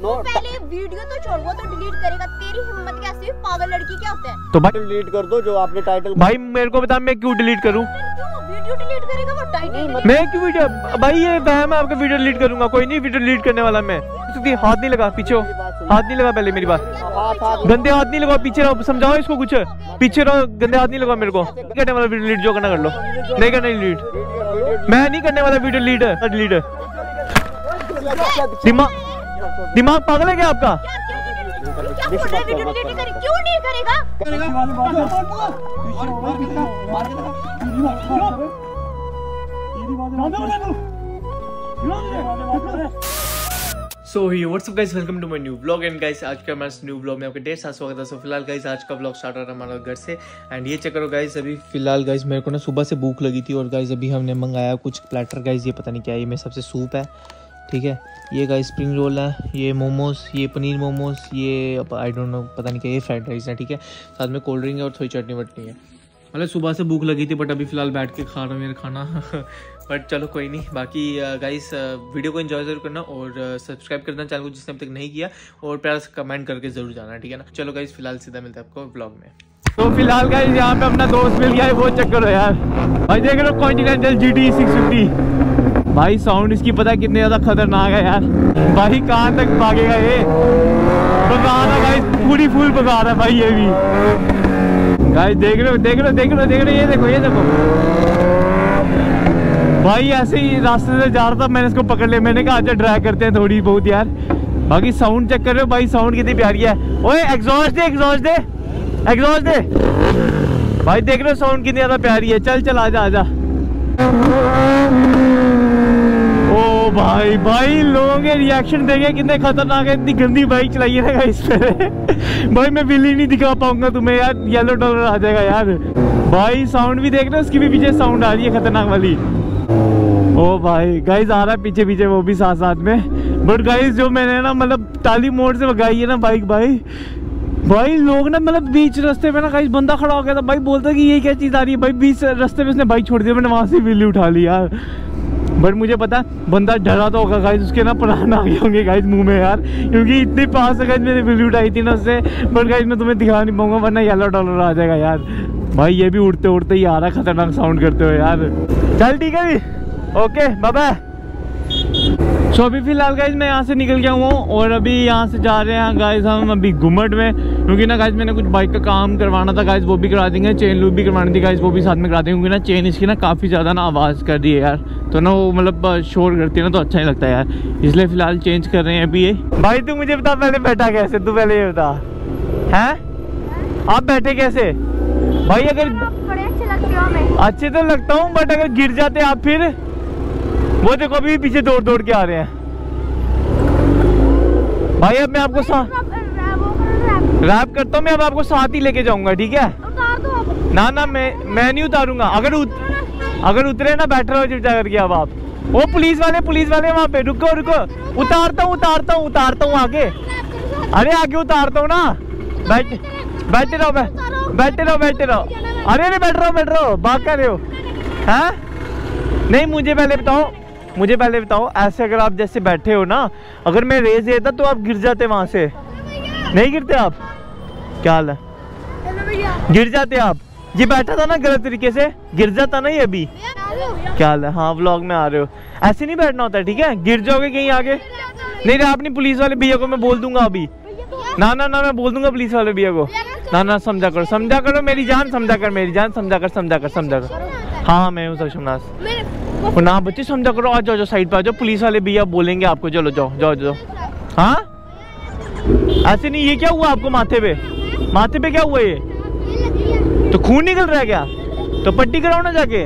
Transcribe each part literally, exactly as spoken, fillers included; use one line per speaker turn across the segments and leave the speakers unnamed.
पहले वीडियो तो छोड़, वो तो डिलीट करेगा। तेरी हिम्मत कैसे हुई? पागल लड़की क्या होता है?
तो भाई डिलीट कर दो जो आपने टाइटल।
भाई मेरे को बता मैं क्यों डिलीट करूं?
वीडियो डिलीट करेगा वो टाइटल?
मैं क्यों वीडियो? भाई ये वहम है आपका, वीडियो डिलीट करूंगा? कोई नहीं, वीडियो डिलीट करने वाला मैं। हाथ नहीं लगा पीछे, हाथ नहीं लगा पहले मेरी बात। गंदे हाथ नहीं लगाओ, पीछे रहो, समझाओ इसको कुछ। पीछे रहो, गंदे हाथ नहीं लगाओ मेरे को। करने वाला वीडियो डिलीट जो करना कर लो, नहीं करना डिलीट। मैं नहीं करने वाला वीडियो डिलीट डिलीट। दिमाग दिमाग पागल है क्या आपका?
क्यों नहीं करेगा?
सो ये what's up guys, welcome to my new vlog. And guys आज का हमारे न्यू व्लॉग में आपका ढेर सारा स्वागत है। सो फिलहाल गाइस आज का व्लॉग स्टार्ट हो रहा है हमारा घर से। एंड ये चेक करो गाइस, अभी फिलहाल गाइस मेरे को ना सुबह से भूख लगी थी और गाइस अभी हमने मंगाया कुछ प्लेटर। गाइस ये पता नहीं क्या है, ये मेरे सबसे सूप है, ठीक है। ये गाइस स्प्रिंग रोल है, ये मोमोज, ये पनीर मोमोज, ये आई डोंट नो पता नहीं क्या, ये फ्राइड राइस है, ठीक है। साथ में कोल्ड ड्रिंक है और थोड़ी चटनी वटनी है। मतलब सुबह से भूख लगी थी बट अभी फिलहाल बैठ के खा रहा हूँ मेरा खाना। बट चलो कोई नहीं। बाकी गाइस वीडियो को एंजॉय जरूर करना और सब्सक्राइब करना चैनल को जिसने अब तक नहीं किया, और प्यार से कमेंट करके जरूर जाना, ठीक है ना। चलो गाइस फिलहाल सीधा मिलता है आपको ब्लॉग में। तो फिलहाल गाइस यहाँ पे अपना दोस्त मिल गया है, वो चेक करो यार। भाई देख रहे हो Continental G T six fifty. भाई साउंड इसकी पता है कितने ज्यादा खतरनाक है यार। भाई कहाँ तक भागेगा ये? बगा रहा भाई, पूरी फुल बगा रहा है भाई ये भी। गाइस देख रहे हो देख रहे हो देख रहे हो देख रहे हो, ये देखो ये देखो भाई। ऐसे ही रास्ते से जा रहा था, मैंने इसको पकड़ लिया। मैंने कहा अच्छा ड्राइव करते हैं थोड़ी बहुत यार। बाकी साउंड चेक कर रहे हो भाई, साउंड कितनी प्यारी है। ओए एग्जॉस्ट दे एग्जॉस्ट दे एग्जॉस्ट दे भाई। देख रहे हो साउंड कितनी ज्यादा प्यारी है। चल चल आजा आजा। ओ भाई भाई लोगों के रिएक्शन देखे कितने खतरनाक है। इतनी गंदी बाइक चलाई है ना इस पे। भाई मैं बिल ही नहीं दिखा पाऊंगा तुम्हें यार, येलो डॉलर आ जाएगा यार। भाई साउंड भी देख रहे हो, उसकी भी पीछे साउंड आ रही है खतरनाक वाली। ओ भाई गाइस आ रहा है पीछे पीछे वो भी साथ साथ में। बट गाइस जो मैंने ना मतलब टाली मोड़ से भगाई है ना बाइक, भाई भाई लोग ना मतलब बीच रास्ते में ना गाइस बंदा खड़ा हो गया था। भाई बोलता कि ये क्या चीज़ आ रही है भाई, बीच रास्ते में उसने बाइक छोड़ दिया। मैंने वहाँ से बिल्ली उठा ली यार। बट मुझे पता बंदा डरा तो होगा गाइस, उसके ना प्राण आ गए होंगे गाइस मुंह में यार, क्योंकि इतनी पास से गाइस मैंने बिल्ली उठाई थी ना उससे। बट गाइस मैं तुम्हें दिखा नहीं पाऊंगा वरना येलो डॉलर आ जाएगा यार। भाई ये भी उड़ते उड़ते ही आ रहा है खतरनाक साउंड करते हुए यार। चल ठीक है, ओके बाय बाय। सो अभी फिलहाल गाइज मैं यहाँ से निकल गया हूँ और अभी यहाँ से जा रहे हैं गाइज हम अभी घुमट में, क्योंकि ना गाइज मैंने कुछ बाइक का काम करवाना था गाइज, वो भी करा देंगे। चेन लूप भी करवानी थी गाइज, वो भी साथ में करा देंगे, क्योंकि ना चेन इसकी ना काफ़ी ज़्यादा ना आवाज़ कर रही है यार। तो ना वो मतलब शोर करती है ना, तो अच्छा नहीं लगता यार, इसलिए फिलहाल चेंज कर रहे हैं अभी ये। भाई तू मुझे बता पहले बैठा कैसे, तू पहले ये बता है आप बैठे कैसे? भाई अगर
बड़े अच्छे लगते हो हमें।
अच्छे तो लगता हूँ बट अगर गिर जाते आप फिर? वो देखो अभी पीछे दौड़ दौड़ के आ रहे हैं भाई। अब मैं आपको साथ रैप करता हूँ, मैं अब आपको साथ ही लेके जाऊंगा, ठीक है? ना ना मैं मैं नहीं उतारूंगा। अगर उत, अगर उतरे ना बैठ रहे हो चिपचा करके। अब आप वो पुलिस वाले पुलिस वाले वहाँ पे, रुको रुको उतारता हूँ उतारता हूँ उतारता हूँ आगे। अरे आगे उतारता हूँ ना, बैठ बैठे रहो बैठे रहो बैठे रहो। अरे अरे बैठ रहो बैठ रहो, भाग कर रहे हो हैं? नहीं मुझे पहले बताओ मुझे पहले बताओ ऐसे अगर आप जैसे बैठे हो ना, अगर मैं रेस देता तो आप गिर जाते वहां से, नहीं गिरते आप? क्या हाल है? गिर जाते आप? ये बैठा था ना गलत तरीके से, गिर जाता ना ये अभी। क्या हाल है? हाँ व्लॉग में आ रहे हो, ऐसे नहीं बैठना होता, ठीक है? गिर जाओगे कहीं आगे। नहीं रहा अपनी पुलिस वाले भैया को मैं बोल दूंगा अभी। ना ना ना मैं बोल दूंगा पुलिस वाले भैया को। ना ना समझा करो समझा करो मेरी जान, समझा कर मेरी जान, समझा कर समझा कर समझा कर। हाँ मैं हूँ सक्षमनाश। ना बच्चे समझा करो, आ जाओ जाओ साइड पे आ जाओ, पुलिस वाले भैया बोलेंगे आपको। चलो जाओ जाओ जाओ। हाँ ऐसे नहीं। ये क्या हुआ आपको माथे पे? माथे पे क्या हुआ ये? तो खून निकल रहा है क्या? तो पट्टी कराओ ना जाके।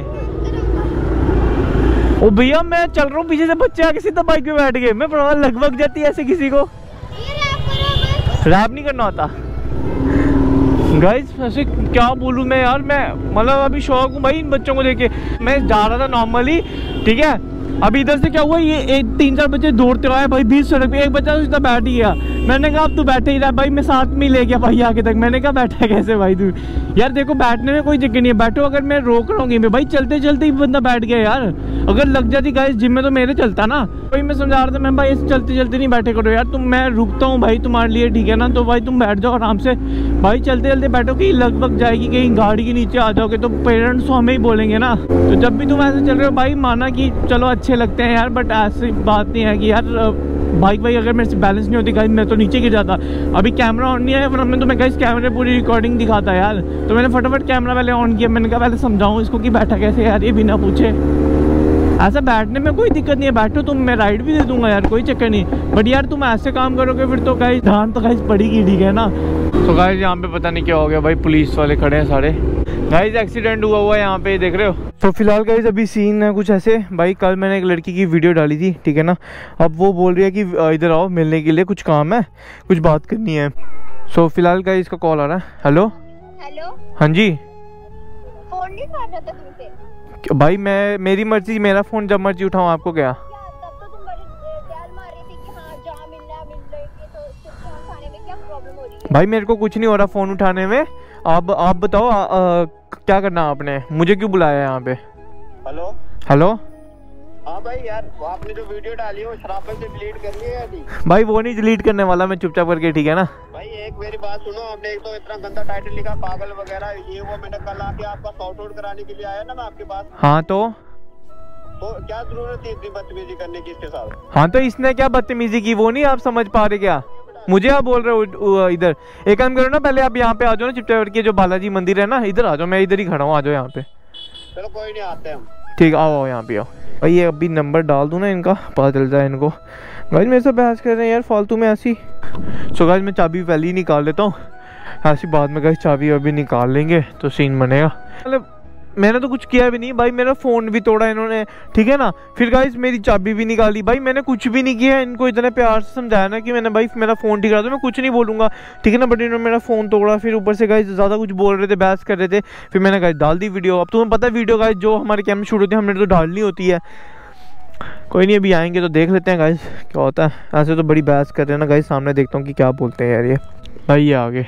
ओ भैया मैं चल रहा हूँ, पीछे से बच्चे आके सीधा बाइक पे बैठ गए। मैं लगभग जाती है ऐसे किसी को रैप नहीं करना होता गाइस। ऐसे क्या बोलूँ मैं यार, मैं मतलब अभी शौक हूँ भाई इन बच्चों को लेके। मैं जा रहा था नॉर्मली, ठीक है? अभी इधर से क्या हुआ, ये एक तीन चार बच्चे दौड़ते आए भाई बीच सड़क पे। एक बच्चा तो सीधा बैठ ही गया। मैंने कहा अब तू बैठे ही रहा भाई, मैं साथ में ही ले गया भाई आगे तक। मैंने कहा बैठा कैसे भाई तू? यार देखो बैठने में कोई दिक्कत नहीं है, बैठो। अगर मैं रोक रहा हूँ भाई, चलते चलते ही बंदा बैठ गया यार। अगर लग जाती गाइस जिम में तो मेरे चलता ना। भाई मैं समझा रहा था मैं भाई चलते चलते नहीं बैठे करो यार तुम, मैं रुकता हूँ भाई तुम्हारे लिए, ठीक है ना? तो भाई तुम बैठ जाओ आराम से भाई, चलते चलते बैठो। कहीं लगभग जाएगी, कहीं गाड़ी के नीचे आ जाओगे तो पेरेंट्स तो हमें ही बोलेंगे ना। तो जब भी तुम ऐसे चल रहे हो भाई, माना कि चलो अच्छे लगते हैं यार, बट ऐसी बात नहीं है कि यार बाइक भाई अगर मेरे से बैलेंस नहीं होती गाइस मैं तो नीचे गिर जाता। अभी कैमरा ऑन नहीं है, वरना मैं तुम्हें गाइस कैमरे पूरी रिकॉर्डिंग दिखाता यार। तो मैंने फटाफट कैमरा पहले ऑन किया। मैंने कहा पहले समझाऊं इसको कि बैठा कैसे यार, ये बिना पूछे। ऐसा बैठने में कोई दिक्कत नहीं है, बैठो तुम, मैं राइड भी दे दूंगा यार, कोई चक्कर नहीं। बट यार तुम ऐसे काम करोगे फिर तो गाइस ध्यान तो गाइस पड़ेगी, ठीक है ना? तो गाइस यहाँ पे पता नहीं क्या हो गया भाई, पुलिस वाले खड़े हैं सारे। गाइस एक्सीडेंट हुआ हुआ है यहाँ पे, देख रहे हो। तो फिलहाल गाइस अभी सीन है कुछ ऐसे भाई, कल मैंने एक लड़की की वीडियो डाली थी, ठीक है ना? अब वो बोल रही है कि इधर आओ मिलने के लिए, कुछ काम है, कुछ बात करनी है। सो फिलहाल गाइस इसका कॉल आ रहा है। हेलो
हेलो,
हाँ जी।
फोन नहीं कर रहा था तुमसे
भाई मैं, मेरी मर्जी, मेरा फोन जब मर्जी उठाऊं, आपको क्या?
तब तो तुम बड़ी ख्याल मार रही थी कि हाँ जहाँ मिलना मिल लेंगे, तो फोन उठाने में क्या प्रॉब्लम हो रही है?
भाई मेरे को कुछ नहीं हो रहा फोन उठाने में। आप आप बताओ आ, आ, क्या करना आपने, मुझे क्यों बुलाया है यहाँ पे?
हेलो
हेलो
हाँ भाई यार, वो आपने जो वीडियो डाली है वो शराफत से डिलीट करनी है या नहीं?
भाई वो नहीं डिलीट करने वाला मैं, चुपचाप करके, ठीक है ना?
भाई एक मेरी बात सुनो, आपने एक तो इतना गंदा टाइटल लिखा पागल वगैरह ये वो, मैंने कल आके आपका सॉर्ट आउट कराने के लिए आया ना मैं आपके पास।
हाँ तो
तो क्या जरूरत थी इतनी बदतमीजी करने की इसके साथ?
हाँ तो इसने क्या बदतमीजी की, वो नहीं आप समझ पा रहे क्या? मुझे आप बोल रहे हो इधर? एक काम करो ना, पहले आप यहाँ पे आ जाओ ना, चुपचाप करके जो बालाजी मंदिर है ना, इधर आ जाओ, मैं इधर ही खड़ा हूँ, आ जाओ यहाँ पे।
चलो कोई नहीं, आते हैं हम।
ठीक, आओ आओ यहाँ पे आओ। भाई ये अभी नंबर डाल दूँ ना इनका, पता चल जाए इनको। गाइस मेरे से बहस कर रहे हैं यार फालतू में ऐसी। सो गाइस मैं चाबी पहले ही निकाल लेता हूँ, ऐसी बाद में गाइस चाबी अभी निकाल लेंगे तो सीन बनेगा। मतलब मैंने तो कुछ किया भी नहीं भाई, मेरा फ़ोन भी तोड़ा इन्होंने, ठीक है ना? फिर गाइस मेरी चाबी भी निकाली। भाई मैंने कुछ भी नहीं किया, इनको इतने प्यार से समझाया ना कि मैंने भाई मेरा फ़ोन ठीक करा दो, मैं कुछ नहीं बोलूँगा, ठीक है ना? बट इन्होंने मेरा फ़ोन तोड़ा, फिर ऊपर से गाइस ज़्यादा कुछ बोल रहे थे, बहस कर रहे थे। फिर मैंने गाइस डाल दी वीडियो। अब तुम्हें पता है वीडियो गाइस जो हमारे कैमरे शूट होती है हमने तो डालनी होती है। कोई नहीं, अभी आएंगे तो देख लेते हैं गाइस क्या होता है। ऐसे तो बड़ी बहस कर रहे हैं ना गाइस, सामने देखता हूँ कि क्या बोलते हैं यार ये। भाई ये आगे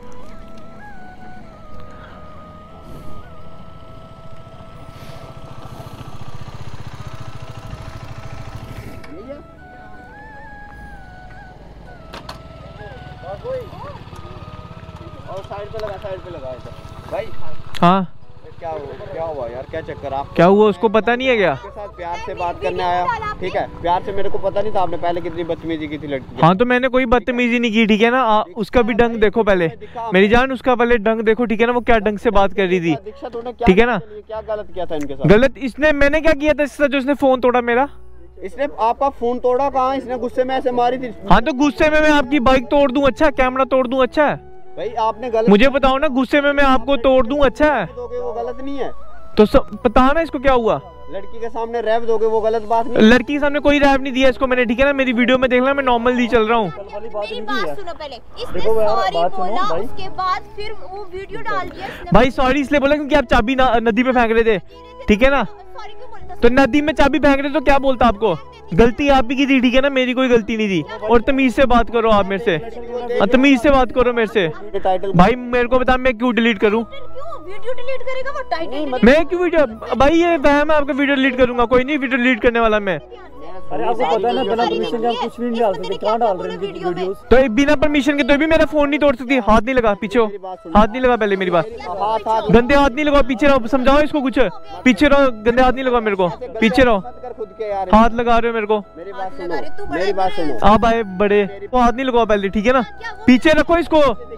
और साइड पे लगा, साइड पे लगा भाई।
हाँ
क्या हुआ, क्या हुआ यार, क्या चक्कर? आप
क्या हुआ, उसको पता नहीं है क्या?
आपके साथ प्यार से बात करने आया, ठीक है? प्यार से, मेरे को पता नहीं था आपने पहले कितनी बदतमीजी की थी लड़की।
हाँ तो मैंने कोई बदतमीजी नहीं की, ठीक है ना? आ, उसका भी डंग देखो पहले, मेरी जान, उसका पहले डंग देखो, ठीक है ना? वो क्या डंग से बात कर रही थी, ठीक है ना?
क्या गलत किया था इनके साथ?
गलत इसने, मैंने क्या किया था इससे जो इसने फोन तोड़ा मेरा?
इसने आपका फोन तोड़ा कहाँ? इसने गुस्से में ऐसे मारी थी।
हाँ तो गुस्से में मैं आपकी बाइक तोड़ दूं अच्छा, कैमरा तोड़ दूं अच्छा?
भाई आपने गलत,
मुझे बताओ ना, गुस्से में मैं आपको तोड़ दूं अच्छा है?
वो गलत नहीं है
तो सब पता ना इसको क्या हुआ।
लड़की के सामने रैप दोगे वो गलत बात नहीं।
लड़की के सामने कोई रैप नहीं दिया इसको मैंने, ठीक है ना? मेरी वीडियो में देखना, मैं नॉर्मली चल रहा हूँ।
मेरी बात सुनो पहले, इसने सॉरी बोला, उसके बाद फिर वो वीडियो डाल दिया इसने।
भाई सॉरी इसलिए बोला क्योंकि आप चाबी नदी में फेंक रहे थे, ठीक है ना?
सॉरी क्यों बोलता?
तो नदी में चाबी फेंक रहे तो क्या बोलता आपको? गलती आप ही की थी, ठीक है ना? मेरी कोई गलती नहीं थी। और तमीज से बात करो आप मेरे से, तमीज से बात करो मेरे से। भाई मेरे को बता मैं क्यों डिलीट करूं?
वीडियो डिलीट करेगा वो टाइटल?
मैं क्यों वीडियो, भाई ये वहम है आपका, वीडियो डिलीट करूंगा? कोई नहीं, वीडियो डिलीट करने वाला मैं।
अरे आपको पता है ना, बिना परमिशन के आप कुछ भी नहीं डाल सकते, कहाँ डाल रहे हैं वीडियोस?
तो बिना परमिशन के तो भी मेरा फोन नहीं तोड़ सकती। हाथ नहीं लगा, पीछे हो, हाथ नहीं लगा, पहले मेरी बात, गंदे हाथ नहीं लगाओ, पीछे रहो, समझाओ इसको कुछ, पीछे रहो, गंदे हाथ नहीं लगाओ मेरे को, पीछे रहो, हाथ लगा रहे हो मेरे को।
मेरी बात सुनो, मेरी बात सुनो,
आप आए बड़े, वो हाथ नहीं लगाओ पहले, ठीक है ना? पीछे रखो इसको।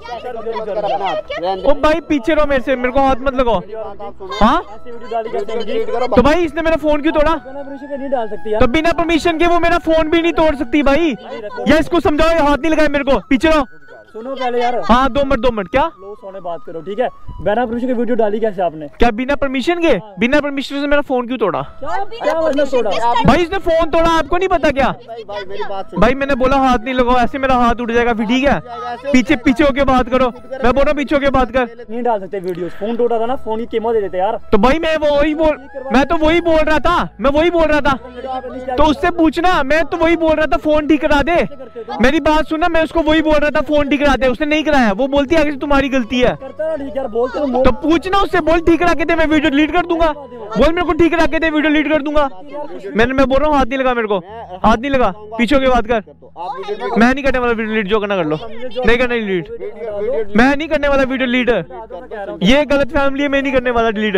ओ भाई पीछे रहो मेरे से, मेरे को हाथ मत लगाओ। हाँ तो भाई इसने मेरा फोन क्यों तोड़ा?
नहीं डाल सकती
तो बिना परमिशन के वो मेरा फोन भी नहीं तोड़ सकती भाई, या इसको समझाओ, हाथ नहीं लगाए मेरे को, पीछे रहो,
सुनो पहले यार।
हाँ दो मिनट दो मिनट क्या
लो सोने बात करो ठीक है। बिना परमिशन की वीडियो डाली कैसे आपने?
क्या बिना परमिशन के? बिना परमिशन से मेरा फोन क्यों तोड़ा?
क्या क्या मतलब तोड़ा?
भाई इसने फोन तोड़ा, आपको नहीं पता क्या?
भाई मेरी बात सुन।
भाई मैंने बोला हाथ नहीं लगाओ, ऐसे मेरा हाथ उठ जाएगा फिर, ठीक है? पीछे पीछे होके बात करो, मैं बोल रहा हूँ पीछे होके बात कर।
नहीं डाल सकते वीडियोस, फोन टूटा था ना, फोन की कीमत दे देते यार।
तो भाई मैं वो वही बोल मैं तो वही बोल रहा था मैं वही बोल रहा था तो उससे पूछना, मैं तो वही बोल रहा था फोन ठीक करा दे। मेरी बात सुना, मैं उसको वही बोल रहा था फोन ठीक करा दे, उसने नहीं कराया। वो बोलती है आगे से तुम्हारी गलती है,
करता ना ठीक यार, बोलते हो
तो पूछना उससे, बोल ठीक करा के दे, मैं वीडियो डिलीट कर दूंगा। बोल मेरे को ठीक करा के दे, वीडियो डिलीट कर दूंगा। मैंने मैं बोल रहा हूँ हाथ नहीं लगा, मेरे को हाथ नहीं लगा, पीछे होके बात कर। मैं नहीं करने वाला वीडियो डिलीट, जो करना कर लो, नहीं करना डिलीट, मैं नहीं करने वाला वीडियो डिलीट। ये गलत फैमिली है, मैं नहीं करने वाला डिलीट।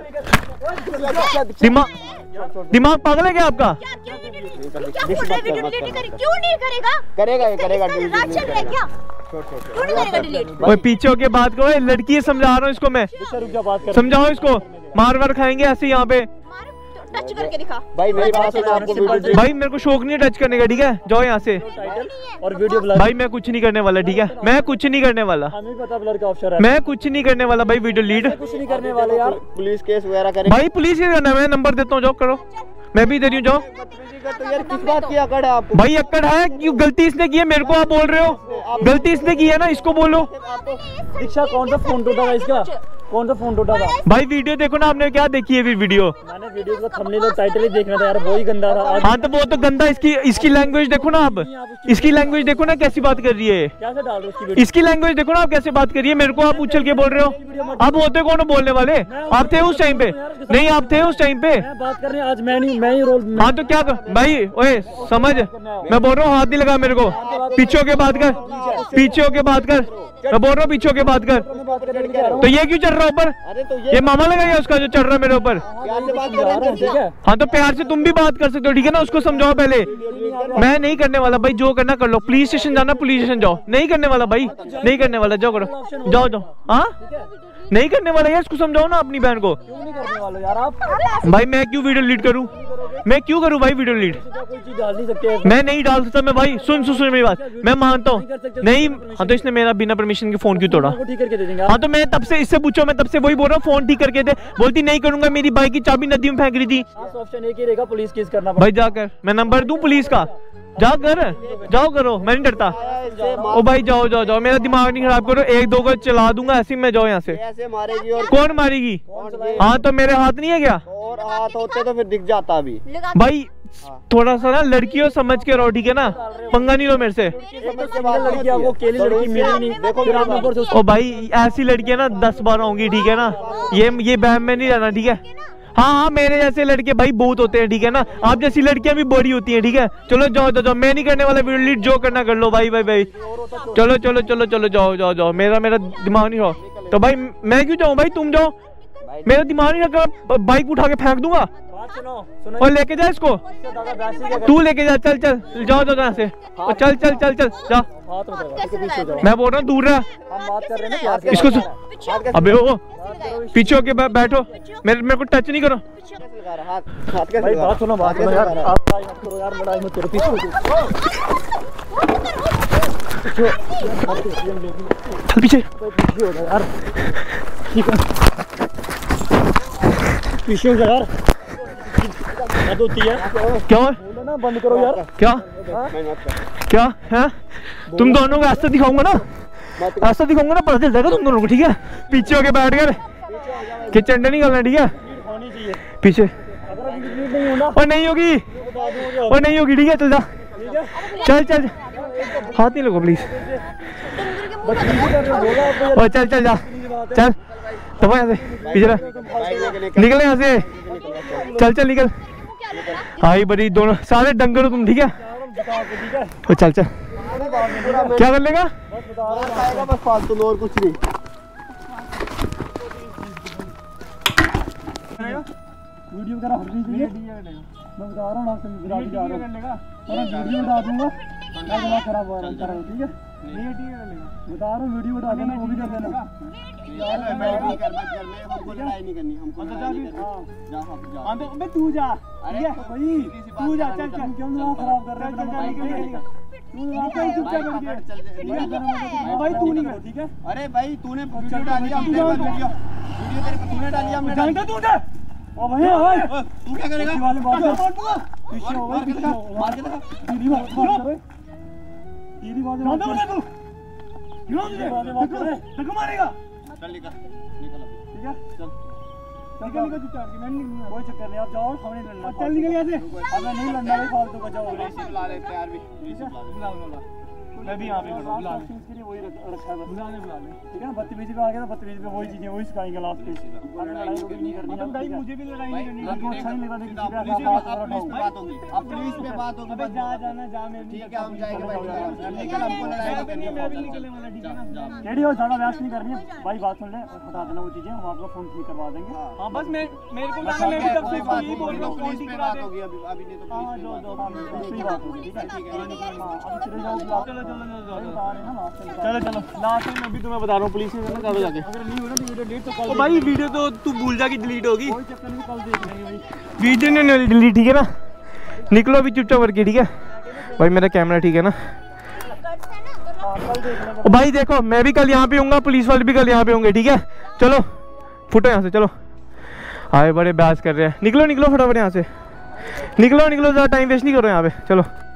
दिमाग दिमाग पागल है क्या आपका?
क्यों नहीं करेगा?
करेगा ये करेगा
ओए पीछे होके बात करो, लड़की है, समझा रहा हूँ इसको मैं, समझाओ इसको। मार वार खाएंगे ऐसे यहाँ पे।
टच करके दिखा।
भाई मेरी बात सुनो, आपको वीडियो
भाई मेरे को शौक नहीं है टच करने का, ठीक है? जाओ यहाँ से।
और वीडियो ब्लर।
भाई मैं कुछ नहीं करने वाला, ठीक है? मैं कुछ नहीं करने वाला,
हमें पता ब्लर का ऑप्शन है।
मैं कुछ नहीं करने वाला भाई, वीडियो लीड
कुछ नहीं करने वाले यार।
पुलिस केस वगैरह करेंगे।
भाई पुलिस ही करना है, मैं नंबर देता हूँ, जाओ करो, मैं भी दे रही हूँ, जाओ।
तो यार किस बात की अकड़ है आपको?
भाई अक्कड़ है, क्यों? गलती इसने की है, मेरे को आप बोल रहे हो? गलती इसने की है ना, इसको बोलो।
दीक्षा कौन सा फोन टूटा था इसका? कौन सा फोन टूटा था?
भाई वीडियो देखो ना, आपने क्या देखी है फिर वीडियो?
मैंने वीडियो का थंबनेल और टाइटल ही देखना था यार, वही गंदा था।
हाँ तो वो तो गंदा, इसकी इसकी लैंग्वेज देखो ना आप, इसकी लैंग्वेज देखो ना कैसी बात कर रही है।
कैसे डाल रहे हो उसकी वीडियो?
इसकी लैंग्वेज देखो ना आप कैसे बात कर रही है, मेरे को आप उछल के बोल रहे हो। आप होते कौन हो बोलने वाले? आप थे उस टाइम पे? नहीं आप थे उस टाइम पे।
मैं बात कर रहे हैं आज, मैं नहीं मैं ही रोल।
हाँ तो क्या कर भाई, ओए समझ, मैं बोल रहा हूँ हाथ नहीं लगा मेरे को, पीछे होके बात कर, पीछे होके बात कर, मैं बोल रहा हूँ पीछे होके बात कर। तो ये क्यों चढ़ रहा ऊपर?
अरे तो
ये मामा लगाया उसका जो चढ़ रहा है मेरे ऊपर।
प्यार से बात कर रहे हैं, ठीक है?
हाँ तो प्यार से तुम भी बात कर सकते हो, ठीक है ना? उसको समझाओ पहले। मैं नहीं करने वाला भाई, जो करना कर लो। पुलिस स्टेशन जाना, पुलिस स्टेशन जाओ। नहीं करने वाला भाई, नहीं करने वाला, जाओ करो, जाओ जाओ। हाँ नहीं करने वाला यार, इसको समझाओ ना अपनी बहन को।
क्यों नहीं करने वाले यार आप?
भाई मैं क्यों वीडियो डिलीट करूँ? मैं क्यों करूँ भाई वीडियो डिलीट?
कोई चीज डाल नहीं सकते।
मैं नहीं डाल सकता मैं भाई, सुन सुन सुन मेरी बात, मैं मानता हूँ नहीं। हाँ तो इसने मेरा बिना परमिशन के फोन क्यों तोड़ा?
ठीक करके दे देंगे।
हाँ तो मैं तब से इससे पूछो, मैं तब से वही बोल रहा हूँ फोन ठीक करके दे, बोलती नहीं करूंगा, मेरी बाइक की चाबी नदी में फेंक रही थी।
ऑप्शन एक ही रहेगा, पुलिस केस करना।
भाई जाकर मैं नंबर दूं पुलिस का, जाओ कर, जाओ करो, मैं नहीं डरता। ओ भाई जाओ जाओ जाओ, मेरा दिमाग नहीं खराब करो, एक दो को चला दूंगा ऐसे ही मैं, जाओ यहाँ से।
ऐसे मारेगी और
कौन मारेगी? हाँ तो मेरे हाथ नहीं है क्या?
और हाथ होते तो फिर दिख जाता अभी।
भाई थोड़ा सा ना लड़कियों समझ के रहो, ठीक है ना? पंगा नहीं लो मेरे से।
लड़की आपको अकेली लड़की मिली नहीं, देखो फिर आप ऊपर से।
ओ भाई ऐसी लड़कियां ना दस बार होंगी, ठीक है ना? ये ये बहम में नहीं रहना, ठीक है? हाँ हाँ मेरे जैसे लड़के भाई बहुत होते हैं, ठीक है ना? आप जैसी लड़कियां भी बड़ी होती हैं, ठीक है? चलो जाओ जाओ जाओ, मैं नहीं करने वाला वीडियो डिलीट, जो करना कर लो भाई भाई भाई। चलो चलो चलो चलो जाओ जाओ जाओ, मेरा मेरा दिमाग नहीं हो तो भाई मैं क्यों जाऊँ भाई, तुम जाओ, मेरा दिमाग नहीं लगा, बाइक उठा के फेंक दूंगा। और लेके जा इसको, तू लेके जा, चल चल जाओ जाओ यहाँ से, और चल चल चल चल जा। मैं बोल रहा हूँ दूर रहा, इसको अबे ओ पीछे होके बैठो, मेरे मेरे को टच नहीं करो।
भाई बात सुनो, बात सुनो यार, आप मत करो यार, लड़ाई मत करो, पीछे
चल पीछे
हो जा यार, पीछे हो जा यार, हद होती है।
क्या
ना बंद करो यार,
क्या क्या है? तुम दोनों को ऐसा दिखाऊंगा ना, ऐसा दिखाऊंगा ना, पता चल जाएगा तुम दोनों को, ठीक है? पीछे होके बैठ कर किचन नहीं करना, ठीक है? पीछे और नहीं होगी, और नहीं होगी, ठीक है? चल जा, चल चल, हाथ नहीं लगो प्लीज, और चल चल जा, चल तो यहाँ से पीछे निकल, यहाँ से चल चल निकल। आई बड़ी दोनों सारे डंगर हो तुम, ठीक है? तो चल चल, क्या कर लेगा?
बस फालतू और कुछ नहीं।
वीडियो वगैरह हटनी चाहिए, मैं बता रहा हूँ आपसे, वीडियो डाल दूंगा, मैं दिमाग खराब हो रहा है, ठीक है? बता रहा हूँ वीडियो डाल देना, वो भी कर देना।
हमको लड़ाई नहीं करनी, हमको लड़ाई नहीं करनी।
तू जा, अरे तू जा, चल चल, क्यों दिमाग खराब कर रहा है? भाई तू नहीं कर, ठीक है?
अरे भाई तूने वीडियो डाली, हमने वीडियो वीडियो तेरे तूने डाली, हमने
जानता तू क्या? ओ भाई ओए
तू क्या करेगा?
पीछे वाले बात कर, पीछे हो भाई, पीछे हो,
मार के दिखा,
सीधी बात बात करे, सीधी बात बात कर तू, क्यों तुझे बात करे, तक मारेगा,
चल निकल निकल,
ठीक है?
चल
निकल निकल चुपचाप, मैं नहीं लूंगा, कोई चक्कर नहीं, आप जाओ, हमें नहीं लड़ना, चल निकल यहाँ से, हमें नहीं लड़ना भाई, फालतू का जाओ,
पुलिस बुला ले, तैयार भी पुलिस बुला ले,
मैं भी यहाँ पे खड़ा हूँ, बुला ले,
इसके लिए वही रखा है बस,
बुला ले बुला ले।
ठीक है ना? बदतमीजी पे आ गया तो बदतमीजी पे वही चीजें वही सिखाएंगे लास्ट पे, हमें लड़ाई नहीं करनी है भाई, मुझे भी लड़ाई नहीं करनी है, आपको अच्छा नहीं लगा तो किसी पे
पुलिस
हाथ
पे
उठाओ,
बात होगी, अब पुलिस पे बात होगी,
अबे जा जाना जा, मैं
ठीक है हम जाएंगे भाई, निकल, हमको लड़ाई नहीं करनी है,
मैं भी निकलने वाला, ठीक है ना?
केडी हो, ज्यादा बहस नहीं करनी है भाई, बात सुन ले, हटा देना वो चीजें, हम आपका फोन ठीक करवा देंगे।
हाँ बस मैं मेरे को लगा, मैं भी तब से यही बोल रहा हूँ, फोन
पुलिस
ठीक
पे
करा
बात
दे।
होगी, अभी अभी नहीं तो
हाँ
पुलिस
जो
पे
जो
बात
हाँ पुलिस पे बात होगी, ठीक है? हाँ अब चले जाओ, चलो
चलो चलो चलो
बता रहे हैं ना लास्ट में,
चलो चलो लास्ट टाइम अभी तो मैं बता रहा हूँ, पुलिस से ना करो जाके।
अगर नहीं होगा तो वीडियो डिलीट तो कल
ओ भाई वीडियो तो तू भूल जा कि डिलीट होगी,
कोई चक्कर नहीं, कल देख लेंगे भाई।
वीडियो नहीं होगी डिलीट, ठीक है ना? निकलो अभी चुपचाप करके, ठीक है भाई? मेरा कैमरा ठीक है ना?
हाँ कल देख लेंगे।
ओ भाई देखो, मैं भी कल यहाँ पे हूँगा, पुलिस वाले भी कल यहाँ पे होंगे, ठीक है? चलो फुटो यहाँ से, चलो। आए बड़े बहस कर रहे हैं, निकलो निकलो फटाफट यहाँ से, निकलो निकलो, ज़्यादा टाइम वेस्ट नहीं करो यहाँ पे, चलो।